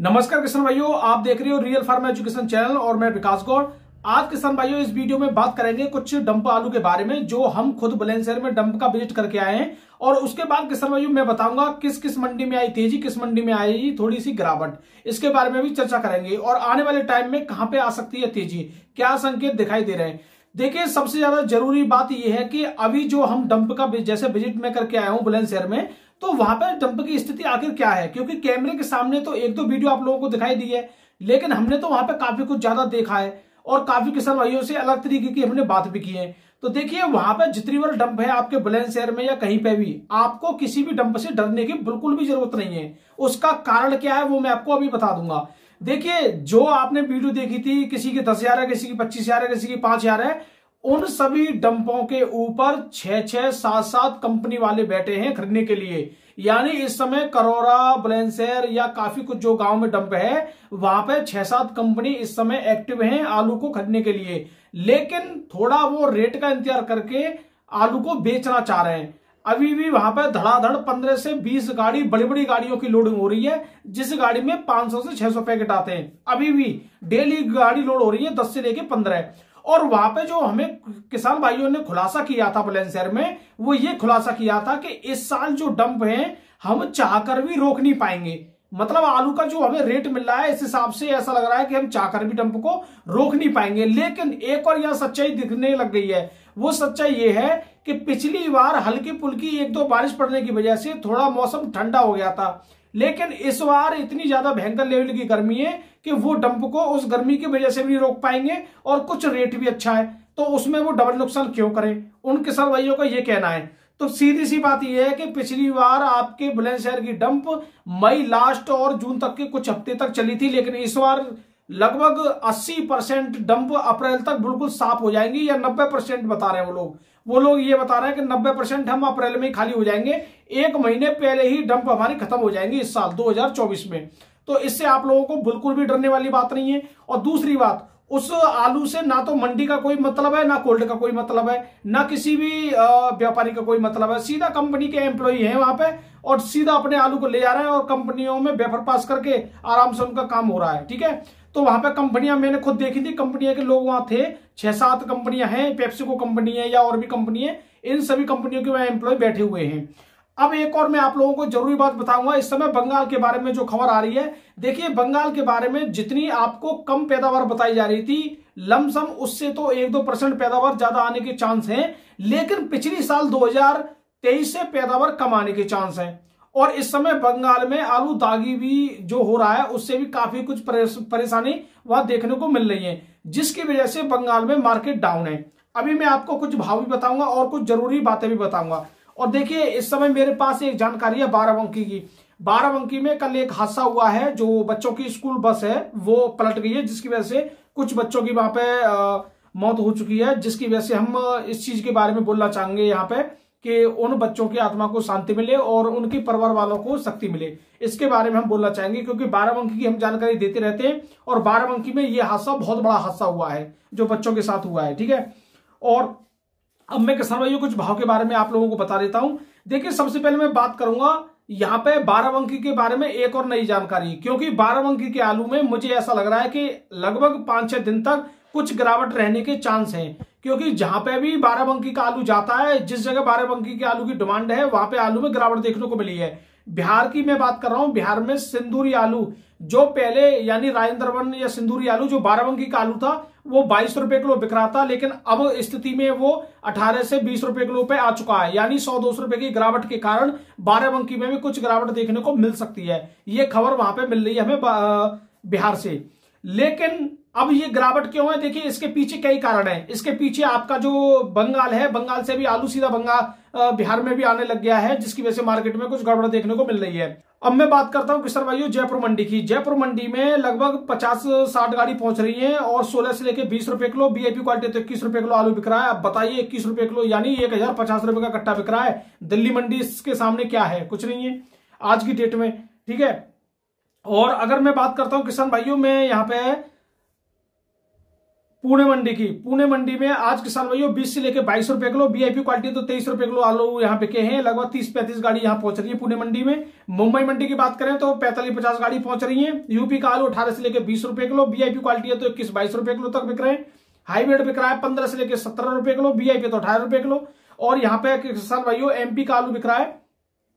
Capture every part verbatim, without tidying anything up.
नमस्कार किसान भाइयों, आप देख रहे हो रियल फार्म एजुकेशन चैनल और मैं विकास गौड़। आज किसान भाइयों इस वीडियो में बात करेंगे कुछ डंप आलू के बारे में जो हम खुद बुलंदशहर में डंप का विजिट करके आए हैं। और उसके बाद किसान भाइयों मैं बताऊंगा किस किस मंडी में आई तेजी, किस मंडी में आई थोड़ी सी गिरावट, इसके बारे में भी चर्चा करेंगे। और आने वाले टाइम में कहां पे आ सकती है तेजी, क्या संकेत दिखाई दे रहे हैं। देखिए, सबसे ज्यादा जरूरी बात यह है कि अभी जो हम डंप का जैसे विजिट में करके आया हूं बुलंदशहर में, तो वहां पर डंप की स्थिति आखिर क्या है। क्योंकि कैमरे के सामने तो एक दो वीडियो आप लोगों को दिखाई दी है, लेकिन हमने तो वहां पे काफी कुछ ज्यादा देखा है और काफी किसान भाइयों से अलग तरीके की हमने बात भी की है। तो देखिए, वहां पे जितनी बार डंप है आपके बुलंदशहर में या कहीं पे भी, आपको किसी भी डंप से डरने की बिल्कुल भी जरूरत नहीं है। उसका कारण क्या है वो मैं आपको अभी बता दूंगा। देखिए, जो आपने वीडियो देखी थी, किसी की दस हजार है, किसी की पच्चीस हजार है, किसी की पांच हजार है, उन सभी डंपों के ऊपर छह छह सात सात कंपनी वाले बैठे हैं खरीदने के लिए। यानी इस समय करोरा, बुलंदशहर या काफी कुछ जो गांव में डंप है वहां पे छह सात कंपनी इस समय एक्टिव हैं आलू को खरीदने के लिए। लेकिन थोड़ा वो रेट का इंतजार करके आलू को बेचना चाह रहे हैं। अभी भी वहां पर धड़ाधड़ पंद्रह से बीस गाड़ी, बड़ी बड़ी गाड़ियों की लोडिंग हो रही है, जिस गाड़ी में पांच सौ से छह सौ पैकेट आते हैं। अभी भी डेली गाड़ी लोड हो रही है, दस से लेके पंद्रह। और वहां पे जो हमें किसान भाइयों ने खुलासा किया था बुलंदशहर में, वो ये खुलासा किया था कि इस साल जो डंप है हम चाहकर भी रोक नहीं पाएंगे। मतलब आलू का जो हमें रेट मिल रहा है इस हिसाब से ऐसा लग रहा है कि हम चाहकर भी डंप को रोक नहीं पाएंगे। लेकिन एक और यहां सच्चाई दिखने लग गई है। वो सच्चाई ये है कि पिछली बार हल्की पुल्की एक दो बारिश पड़ने की वजह से थोड़ा मौसम ठंडा हो गया था, लेकिन इस बार इतनी ज्यादा भयंकर लेवल की गर्मी है कि वो डंप को उस गर्मी की वजह से भी रोक पाएंगे और कुछ रेट भी अच्छा है, तो उसमें वो डबल नुकसान क्यों करें, उन किसान भाइयों का ये कहना है। तो सीधी सी बात यह है कि पिछली बार आपके बुलंदशहर की डंप मई लास्ट और जून तक के कुछ हफ्ते तक चली थी, लेकिन इस बार लगभग अस्सी परसेंट डंप अप्रैल तक बिल्कुल साफ हो जाएंगी, या नब्बे परसेंट बता रहे हैं वो लोग वो लोग ये बता रहे हैं कि नब्बे परसेंट हम अप्रैल में ही खाली हो जाएंगे। एक महीने पहले ही डंप हमारी खत्म हो जाएंगी इस साल दो हज़ार चौबीस में। तो इससे आप लोगों को बिल्कुल भी डरने वाली बात नहीं है। और दूसरी बात, उस आलू से ना तो मंडी का कोई मतलब है, ना कोल्ड का कोई मतलब है, ना किसी भी व्यापारी का कोई मतलब है। सीधा कंपनी के एम्प्लॉई हैं वहां पे और सीधा अपने आलू को ले जा रहे हैं और कंपनियों में वेफर पास करके आराम से उनका काम हो रहा है। ठीक है, तो वहां पे कंपनियां मैंने खुद देखी थी, कंपनियां के लोग वहां थे, छह सात कंपनियां हैं, पेप्सिको कंपनी है या और भी कंपनी है, इन सभी कंपनियों के वहां एम्प्लॉय बैठे हुए हैं। अब एक और मैं आप लोगों को जरूरी बात बताऊंगा, इस समय बंगाल के बारे में जो खबर आ रही है। देखिए, बंगाल के बारे में जितनी आपको कम पैदावार बताई जा रही थी लमसम, उससे तो एक दो परसेंट पैदावार ज्यादा आने के चांस हैं, लेकिन पिछली साल दो हज़ार तेईस से पैदावार कम आने के चांस हैं। और इस समय बंगाल में आलू दागी भी जो हो रहा है उससे भी काफी कुछ परेशानी वहां देखने को मिल रही है, जिसकी वजह से बंगाल में मार्केट डाउन है। अभी मैं आपको कुछ भाव भी बताऊंगा और कुछ जरूरी बातें भी बताऊंगा। और देखिए, इस समय मेरे पास एक जानकारी है बाराबंकी की। बाराबंकी में कल एक हादसा हुआ है, जो बच्चों की स्कूल बस है वो पलट गई है, जिसकी वजह से कुछ बच्चों की वहां पे आ, मौत हो चुकी है। जिसकी वजह से हम इस चीज के बारे में बोलना चाहेंगे यहाँ पे कि उन बच्चों की आत्मा को शांति मिले और उनके परिवार वालों को शक्ति मिले, इसके बारे में हम बोलना चाहेंगे। क्योंकि बाराबंकी की हम जानकारी देते रहते हैं और बाराबंकी में यह हादसा बहुत बड़ा हादसा हुआ है जो बच्चों के साथ हुआ है। ठीक है, और अब मैं किसान भाइयों कुछ भाव के बारे में आप लोगों को बता देता हूं। देखिए, सबसे पहले मैं बात करूंगा यहाँ पे बाराबंकी के बारे में एक और नई जानकारी, क्योंकि बाराबंकी के आलू में मुझे ऐसा लग रहा है कि लगभग पांच छह दिन तक कुछ गिरावट रहने के चांस हैं। क्योंकि जहां पे भी बाराबंकी का आलू जाता है, जिस जगह बाराबंकी के आलू की डिमांड है, वहां पे आलू में गिरावट देखने को मिली है। बिहार की मैं बात कर रहा हूं, बिहार में सिंदूरी आलू जो पहले यानी राजेंद्र वन या सिंदूरी आलू जो बाराबंकी का आलू था वो बाईस रुपए किलो बिक रहा था, लेकिन अब स्थिति में वो अठारह से बीस रुपए किलो पे आ चुका है। यानी सौ दो सौ रुपए की गिरावट के कारण बाराबंकी में भी कुछ गिरावट देखने को मिल सकती है। ये खबर वहां पे मिल रही है हमें बिहार से। लेकिन अब ये गिरावट क्यों है? देखिए, इसके पीछे कई कारण है। इसके पीछे आपका जो बंगाल है, बंगाल से भी आलू सीधा बंगाल बिहार में भी आने लग गया है, जिसकी वजह से मार्केट में कुछ गड़बड़ देखने को मिल रही है। अब मैं बात करता हूं किसान भाइयों जयपुर मंडी की। जयपुर मंडी में लगभग पचास साठ गाड़ी पहुंच रही है और सोलह से लेकर बीस रुपए किलो, बीआईपी क्वालिटी तो इक्कीस रुपए किलो आलू बिक रहा है। अब बताइए, इक्कीस रुपए किलो यानी एक हजार पचास रुपए का कट्टा बिक रहा है। दिल्ली मंडी इसके सामने क्या है? कुछ नहीं है आज की डेट में। ठीक है, और अगर मैं बात करता हूं किसान भाइयों, मैं यहाँ पे पुणे मंडी की, पुणे मंडी में आज किसान भाइयों बीस से लेकर बाईस रुपए किलो, वीआईपी क्वालिटी तो तेईस रुपए किलो आलू यहाँ बिके हैं। लगभग तीस पैंतीस गाड़ी यहाँ पहुंच रही है पुणे मंडी में। मुंबई मंडी की बात करें तो पैंतालीस पचास गाड़ी पहुंच रही है। यूपी का आलू अठारह से लेकर बीस रुपए किलो, वीआईपी क्वालिटी है तो इक्कीस बाईस रुपए किलो तक बिक रहे हैं। हाईब्रिड बिक रहा है पंद्रह से लेकर सत्रह रुपए किलो, वीआईपी तो अठारह रुपए किलो। और यहाँ पे किसान भाइयों एमपी का आलू बिक रहा है,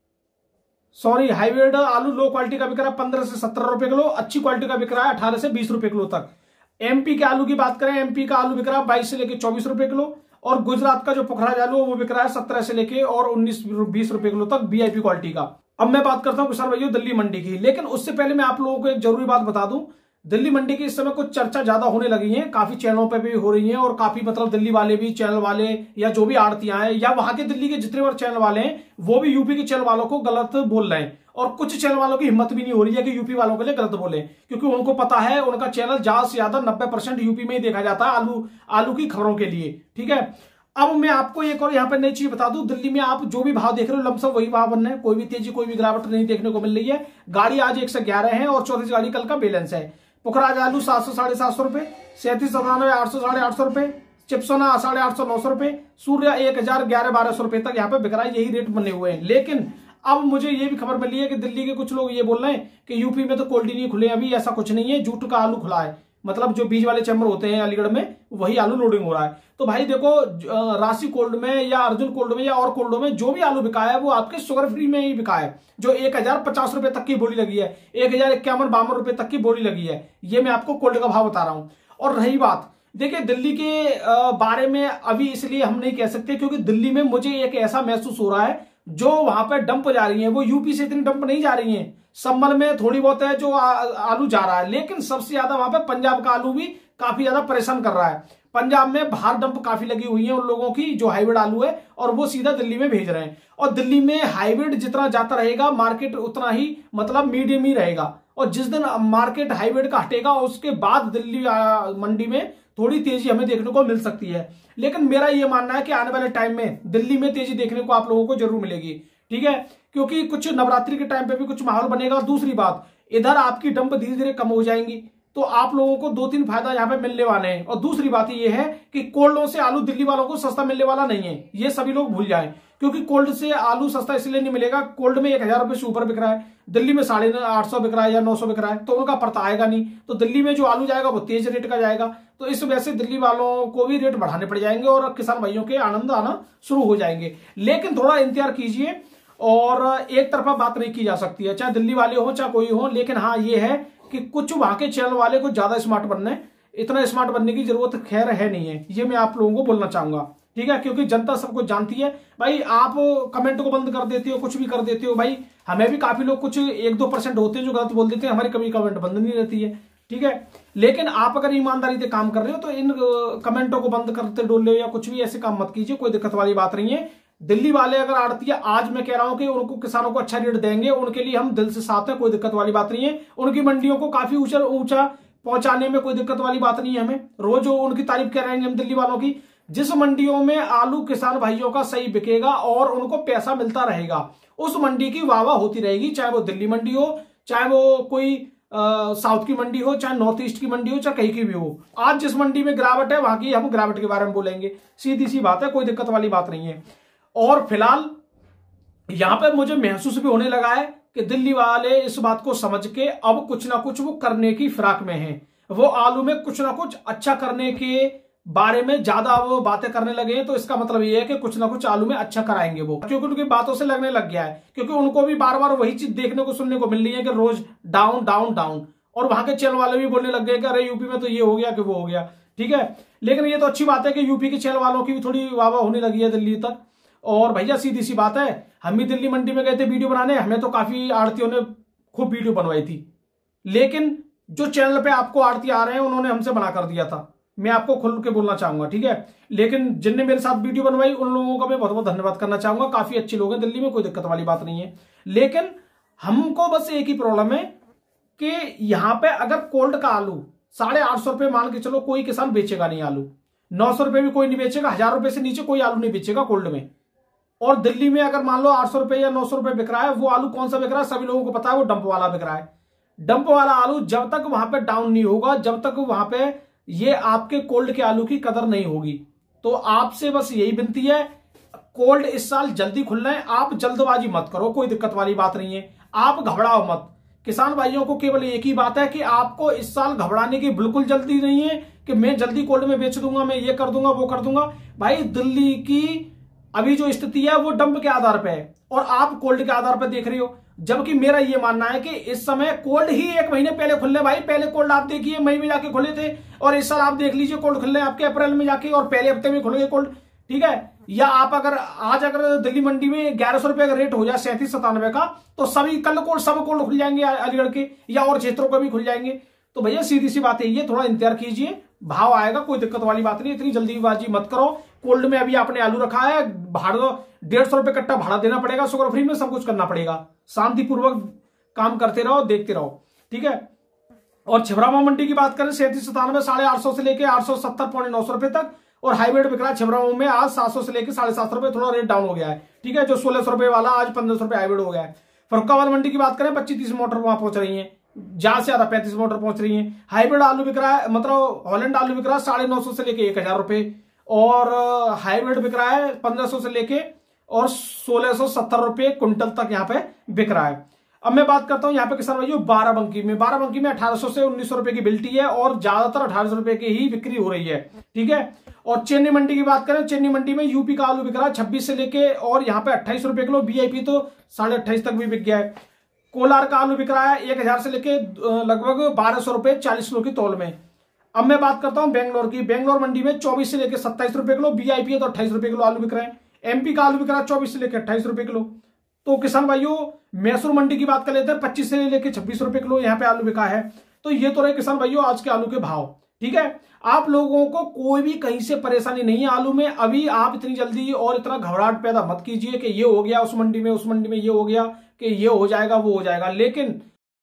सॉरी हाईब्रिड आलू लो क्वालिटी का बिक रहा है पंद्रह से सत्रह रुपए किलो, अच्छी क्वालिटी का बिक रहा है अठारह से बीस रुपए किलो तक। एमपी के आलू की बात करें, एमपी का आलू बिक रहा है बाईस से लेकर चौबीस रुपए किलो। और गुजरात का जो पुखराज आलू वो बिक रहा है सत्रह से लेके और उन्नीस बीस रुपए किलो तक वीआईपी क्वालिटी का। अब मैं बात करता हूं किसान भाइयों दिल्ली मंडी की, लेकिन उससे पहले मैं आप लोगों को एक जरूरी बात बता दूं। दिल्ली मंडी की इस समय कुछ चर्चा ज्यादा होने लगी है, काफी चैनलों पे भी हो रही है और काफी मतलब दिल्ली वाले भी चैनल वाले या जो भी आड़तियां हैं या वहां के दिल्ली के जितने बार चैनल वाले हैं वो भी यूपी के चैनल वालों को गलत बोल रहे हैं। और कुछ चैनल वालों की हिम्मत भी नहीं हो रही है कि यूपी वालों के लिए गलत बोले, क्योंकि उनको पता है उनका चैनल ज्यादा से ज्यादा नब्बे परसेंट यूपी में ही देखा जाता है आलू आलू की खबरों के लिए। ठीक है, अब मैं आपको एक और यहाँ पे नई चीज बता दूं, दिल्ली में आप जो भी भाव देख रहे हो लमसम वही भाव बन रहे हैं, कोई भी तेजी कोई भी गिरावट नहीं देखने को मिल रही है। गाड़ी आज एक सौ ग्यारह है और चौतीस गाड़ी कल का बैलेंस है। पुखराज आलू सात सौ साढ़े सात सौ रुपए, सैंतीस सतानवे आठ सौ साढ़े आठ सौ रुपए, चिप्सोना साढ़े आठ सौ नौ सौ रुपए, सूर्या एक हजार ग्यारह बारह सौ रुपए तक यहाँ पे बिक रहा है, यही रेट बने हुए हैं। लेकिन अब मुझे ये भी खबर मिली है कि दिल्ली के कुछ लोग ये बोल रहे हैं कि यूपी में तो कोल्ड नहीं खुले, अभी ऐसा कुछ नहीं है, जूट का आलू खुला है, मतलब जो बीज वाले चैम्बर होते हैं अलीगढ़ में वही आलू लोडिंग हो रहा है। तो भाई देखो, राशि कोल्ड में या अर्जुन कोल्ड में या और कोल्डों में जो भी आलू बिका है वो आपके शुगर फ्री में ही बिका है, जो एक हजार पचास रुपए तक की बोली लगी है, एक हजार इक्यावन बावन रुपए तक की बोली लगी है। ये मैं आपको कोल्ड का भाव बता रहा हूं। और रही बात, देखिए दिल्ली के बारे में अभी इसलिए हम नहीं कह सकते क्योंकि दिल्ली में मुझे एक ऐसा महसूस हो रहा है जो वहां पर डंप जा रही है वो यूपी से इतनी डंप नहीं जा रही है। संबल में थोड़ी बहुत है जो आलू जा रहा है, लेकिन सबसे ज्यादा वहां पे पंजाब का आलू भी काफी ज्यादा परेशान कर रहा है। पंजाब में बाहर डंप काफी लगी हुई है उन लोगों की जो हाइब्रिड आलू है और वो सीधा दिल्ली में भेज रहे हैं। और दिल्ली में हाइब्रिड जितना जाता रहेगा मार्केट उतना ही मतलब मीडियम ही रहेगा, और जिस दिन मार्केट हाइब्रिड का हटेगा उसके बाद दिल्ली मंडी में थोड़ी तेजी हमें देखने को मिल सकती है। लेकिन मेरा ये मानना है कि आने वाले टाइम में दिल्ली में तेजी देखने को आप लोगों को जरूर मिलेगी। ठीक है, क्योंकि कुछ नवरात्रि के टाइम पे भी कुछ माहौल बनेगा। दूसरी बात, इधर आपकी डंप धीरे धीरे कम हो जाएंगी तो आप लोगों को दो तीन फायदा यहाँ पे मिलने वाले हैं। और दूसरी बात ये है कि कोल्डों से आलू दिल्ली वालों को सस्ता मिलने वाला नहीं है, ये सभी लोग भूल जाएं। क्योंकि कोल्ड से आलू सस्ता इसलिए नहीं मिलेगा, कोल्ड में एक हजार रुपए से ऊपर बिक रहा है, दिल्ली में साढ़े आठ सौ बिक रहा है या नौ सौ बिक रहा है, तो उनका पड़ता आएगा नहीं। तो दिल्ली में जो आलू जाएगा वो तेज रेट का जाएगा, तो इस वजह से दिल्ली वालों को भी रेट बढ़ाने पड़ जाएंगे और किसान भाइयों के आनंद आना शुरू हो जाएंगे। लेकिन थोड़ा इंतजार कीजिए और एक तरफा बात नहीं की जा सकती है, चाहे दिल्ली वाले हो चाहे कोई हो। लेकिन हाँ ये है कि कुछ वहां के चैनल वाले को ज्यादा स्मार्ट बनना है, इतना स्मार्ट बनने की जरूरत खैर है नहीं है, ये मैं आप लोगों को बोलना चाहूंगा। ठीक है, क्योंकि जनता सब कुछ जानती है। भाई आप कमेंट को बंद कर देते हो, कुछ भी कर देते हो, भाई हमें भी काफी लोग कुछ एक दो परसेंट होते हैं जो गलत बोल देते हैं, हमारी कभी कमेंट बंद नहीं रहती है। ठीक है, लेकिन आप अगर ईमानदारी से काम कर रहे हो तो इन कमेंटों को बंद करते डोले या कुछ भी ऐसे काम मत कीजिए, कोई दिक्कत वाली बात नहीं है। दिल्ली वाले अगर आड़ती है, आज मैं कह रहा हूं कि उनको किसानों को अच्छा रेट देंगे, उनके लिए हम दिल से साथ हैं, कोई दिक्कत वाली बात नहीं है। उनकी मंडियों को काफी ऊंचा ऊंचा पहुंचाने में कोई दिक्कत वाली बात नहीं है हमें, रोज उनकी तारीफ कर रहे हैं हम दिल्ली वालों की। जिस मंडियों में आलू किसान भाइयों का सही बिकेगा और उनको पैसा मिलता रहेगा उस मंडी की वाह वाह होती रहेगी, चाहे वो दिल्ली मंडी हो, चाहे वो कोई आ, साउथ की मंडी हो, चाहे नॉर्थ ईस्ट की मंडी हो, चाहे कहीं की भी हो। आज जिस मंडी में गिरावट है वहां की हम गिरावट के बारे में बोलेंगे, सीधी सी बात है, कोई दिक्कत वाली बात नहीं है। और फिलहाल यहां पे मुझे महसूस भी होने लगा है कि दिल्ली वाले इस बात को समझ के अब कुछ ना कुछ वो करने की फिराक में हैं, वो आलू में कुछ ना कुछ अच्छा करने के बारे में ज्यादा वो बातें करने लगे हैं। तो इसका मतलब ये है कि कुछ ना कुछ आलू में अच्छा कराएंगे वो, क्योंकि उनकी बातों से लगने लग गया है, क्योंकि उनको भी बार बार वही चीज देखने को सुनने को मिल रही है कि रोज डाउन डाउन डाउन। और वहां के चैनल वाले भी बोलने लग गए कि अरे यूपी में तो ये हो गया कि वो हो गया। ठीक है, लेकिन ये तो अच्छी बात है कि यूपी के चैनल वालों की भी थोड़ी वाह वाह होने लगी है दिल्ली तक। और भैया सीधी सी बात है, हम भी दिल्ली मंडी में गए थे वीडियो बनाने, हमें तो काफी आड़तियों ने खूब वीडियो बनवाई थी, लेकिन जो चैनल पे आपको आड़ती आ रहे हैं उन्होंने हमसे मना कर दिया था, मैं आपको खुल के बोलना चाहूंगा। ठीक है, लेकिन जिनने मेरे साथ वीडियो बनवाई उन लोगों का मैं बहुत बहुत धन्यवाद करना चाहूंगा, काफी अच्छे लोग हैं दिल्ली में, कोई दिक्कत वाली बात नहीं है। लेकिन हमको बस एक ही प्रॉब्लम है कि यहां पे अगर कोल्ड का आलू साढ़े आठ सौ रुपए मान के चलो, कोई किसान बेचेगा नहीं आलू, नौ सौ रुपए भी कोई नहीं बेचेगा, हजार रुपए से नीचे कोई आलू नहीं बेचेगा कोल्ड में। और दिल्ली में अगर मान लो आठ सौ रुपए या नौ सौ रुपए बिक रहा है, वो आलू कौन सा बिक रहा है सभी लोगों को पता है, वो डंप वाला बिक रहा है। डंप वाला आलू जब तक वहां पे डाउन नहीं होगा, जब तक वहां पे ये आपके कोल्ड के आलू की कदर नहीं होगी। तो आपसे बस यही विनती है, कोल्ड इस साल जल्दी खुल रहे हैं, आप जल्दबाजी मत करो, कोई दिक्कत वाली बात नहीं है, आप घबराओ मत। किसान भाइयों को केवल एक ही बात है कि आपको इस साल घबराने की बिल्कुल जल्दी नहीं है कि मैं जल्दी कोल्ड में बेच दूंगा, मैं ये कर दूंगा, वो कर दूंगा। भाई दिल्ली की अभी जो स्थिति है वो डंप के आधार पर है और आप कोल्ड के आधार पर देख रही हो, जबकि मेरा ये मानना है कि इस समय कोल्ड ही एक महीने पहले खुलने। भाई पहले कोल्ड आप देखिए मई में जाके खुले थे और इस साल आप देख लीजिए कोल्ड खुल रहे हैं आपके अप्रैल में जाके और पहले हफ्ते में खुल गए कोल्ड। ठीक है, या आप अगर आज अगर दिल्ली मंडी में ग्यारह सौ रुपए का रेट हो जाए सैंतीस सतानवे का, तो सभी कल कोल्ड सब कोल्ड खुल जाएंगे अलीगढ़ के या और क्षेत्रों का भी खुल जाएंगे। तो भैया सीधी सी बात है, ये थोड़ा इंतजार कीजिए, भाव आएगा, कोई दिक्कत वाली बात नहीं, इतनी जल्दीबाजी मत करो। कोल्ड में अभी आपने आलू रखा है, भाड़ा डेढ़ सौ रुपए कट्टा भाड़ा देना पड़ेगा, शुगर फ्री में सब कुछ करना पड़ेगा, शांतिपूर्वक काम करते रहो, देखते रहो। ठीक है, और छिबरामऊ मंडी की बात करें सैंतीस सतानवे साढ़े आठ सौ से लेके आठ सौ सत्तर पौने नौ सौ रुपए तक, और हाईब्रिड बिक रहा है छिबरामऊ में आज सात सौ से लेके साढ़े सात सौ रुपए, थोड़ा रेट डाउन हो गया है। ठीक है, जो सोलह सौ रुपए वाला आज पंद्रह सौ रुपए हाईब्रिड हो गया है। फरुखाबाद मंडी की बात करें पच्चीस तीस मोटर वहां पहुंच रही है, ज्यादा से ज्यादा पैंतीस मोटर पहुंच रही है। हाइब्रिड आलू बिक रहा है, मतलब हॉलैंड आलू बिक रहा है साढ़े नौ सौ से लेके एक हजार रुपए, और हाइब्रिड बिक रहा है पंद्रह सौ से लेके और सोलह सौ सत्तर रुपए कुंटल तक यहाँ पे बिक रहा है। अब मैं बात करता हूं यहाँ पे किसान भाइयों बाराबंकी में, बाराबंकी में अठारह सौ से उन्नीस सौ रुपए की बिल्टी है और ज्यादातर अठारह सौ रुपए की ही बिक्री हो रही है। ठीक है, और चेन्नई मंडी की बात करें, चेन्नई मंडी में यूपी का आलू बिक रहा है छब्बीस से लेके और यहाँ पे अट्ठाईस रुपए किलो, बीआईपी तो साढ़े अट्ठाईस तक भी बिक गया है। कोलार का आलू बिक रहा है एक हजार से लेके लगभग बारह सौ रुपए चालीस किलो की तौल में। अब मैं बात करता हूं बेंगलोर की, बेंगलोर मंडी में चौबीस से लेकर सत्ताईस रुपए किलो, बीआईपी है तो अट्ठाईस रुपए किलो आलू बिक रहे हैं। एमपी का आलू बिक रहा है चौबीस से लेकर अट्ठाईस रुपए किलो। तो किसान भाइयों मैसूर मंडी की बात कर लेते हैं, पच्चीस से लेकर छब्बीस रुपए किलो यहाँ पे आलू बिका है। तो ये तो रहे किसान भाइयों आज के आलू के भाव। ठीक है, आप लोगों को कोई भी कहीं से परेशानी नहीं है आलू में। अभी आप इतनी जल्दी और इतना घबराहट पैदा मत कीजिए कि ये हो गया उस मंडी में, उस मंडी में ये हो गया कि ये हो जाएगा वो हो जाएगा। लेकिन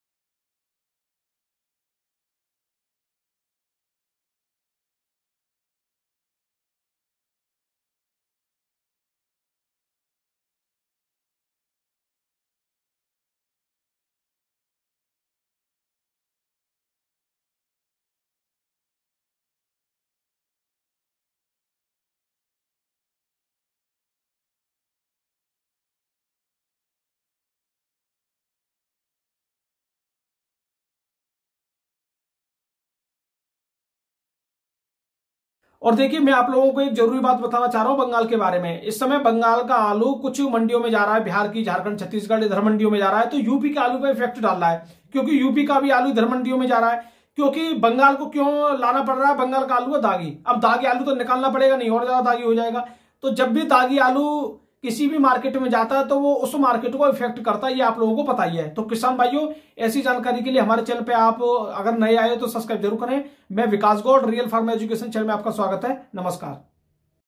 और देखिए मैं आप लोगों को एक जरूरी बात बताना चाह रहा हूं बंगाल के बारे में। इस समय बंगाल का आलू कुछ मंडियों में जा रहा है, बिहार की, झारखंड, छत्तीसगढ़ इधर मंडियों में जा रहा है, तो यूपी के आलू पे इफेक्ट डाल रहा है, क्योंकि यूपी का भी आलू इधर मंडियों में जा रहा है। क्योंकि बंगाल को क्यों लाना पड़ रहा है, बंगाल का आलू है दागी, अब दागी आलू तो निकालना पड़ेगा, नहीं और ज्यादा दागी हो जाएगा। तो जब भी दागी आलू किसी भी मार्केट में जाता है तो वो उस मार्केट को इफेक्ट करता है, ये आप लोगों को पता ही है। तो किसान भाइयों ऐसी जानकारी के लिए हमारे चैनल पे आप अगर नए आए तो सब्सक्राइब जरूर करें। मैं Vikas Gaur, real farm education channel में आपका स्वागत है। नमस्कार।